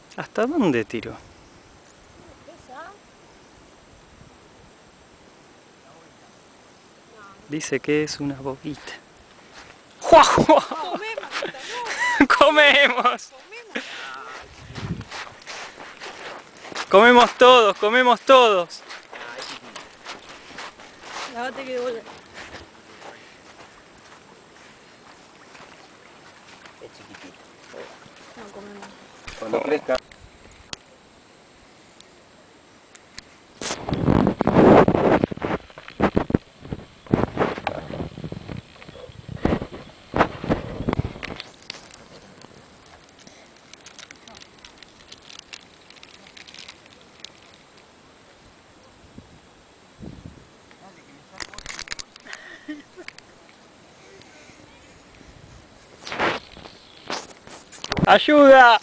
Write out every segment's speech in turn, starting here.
¿Hasta dónde tiró? Dice que es una boquita. ¡Jua, jua! ¡Comemos! ¡Comemos todos! ¡Comemos todos! Lávate que devuelve. Es chiquitito. No comemos. Cuando crezca. ¡Ayuda!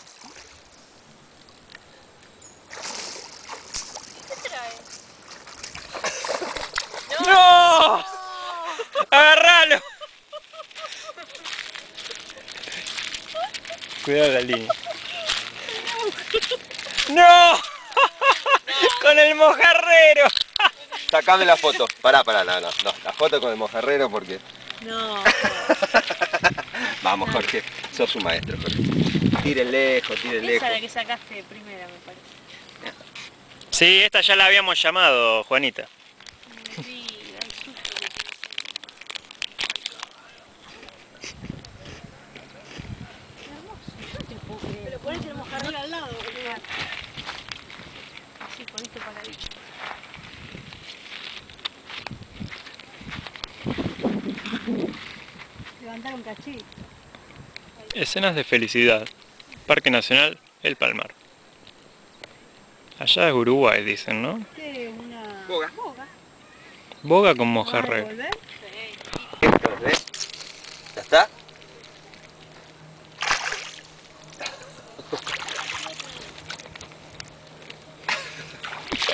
¿Qué trae? ¡No! ¡Agárralo! Cuidado la línea. ¡No! ¡Con el mojarrero! Sacame la foto. Pará, no. La foto con el mojarrero porque... No. Vamos, Jorge. Sos un maestro, Jorge. Tire lejos, tire Esa lejos. es la que sacaste primera, me parece. Sí, esta ya la habíamos llamado, Juanita. Mentira, el susto que tiene. Qué hermoso, no te puedo creer. Pero ponés el mojarrero al lado, boludo. Así, con este paradito. Levantar un cachito. Escenas de felicidad. Parque Nacional El Palmar. Allá es Uruguay, dicen, ¿no? Este es una... Boga. Boga con ¿Vas a mojarrero. devolver? Sí. ¿Ya está?